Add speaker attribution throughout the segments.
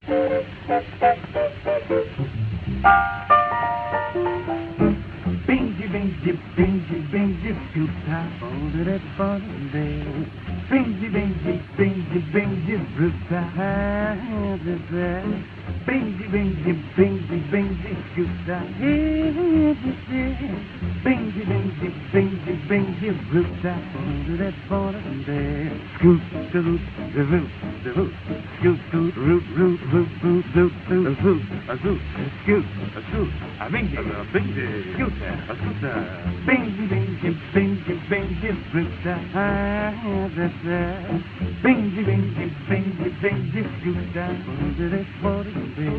Speaker 1: Benji, Benji, Benji, Benji, Fruta, folded it for the day. Benji, Benji, Benji, Benji, Fruta, the day. Benji, Benji, Benji, Benji, Fruta, Benji, Benji, Benji, Benji, Fruta, folded it for the day. Scoot, scoot, the root, scoot, scoot, root, root, root, root, root, root, a zoot, scoot, a zoot, a Benji, scooter, a scooter. Benji, Benji, Benji, Benji, Fruta, Benji, Benji, Benji, Benji, Fruta, folded it for the day.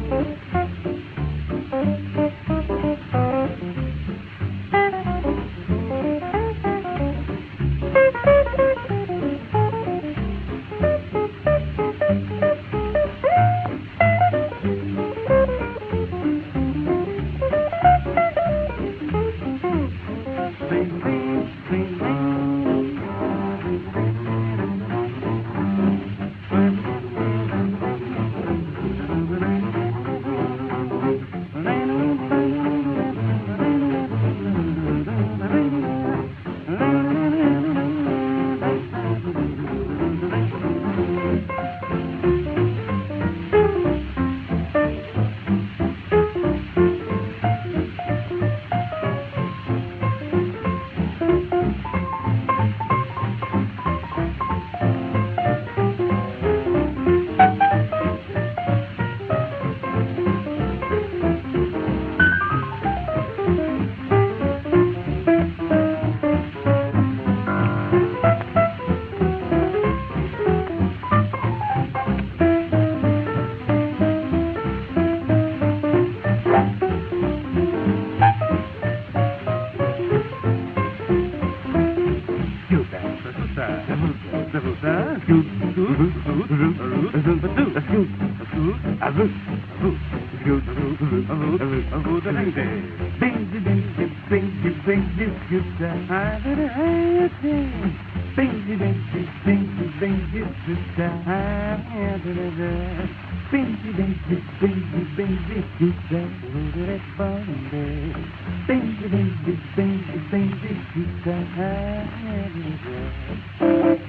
Speaker 1: Benji,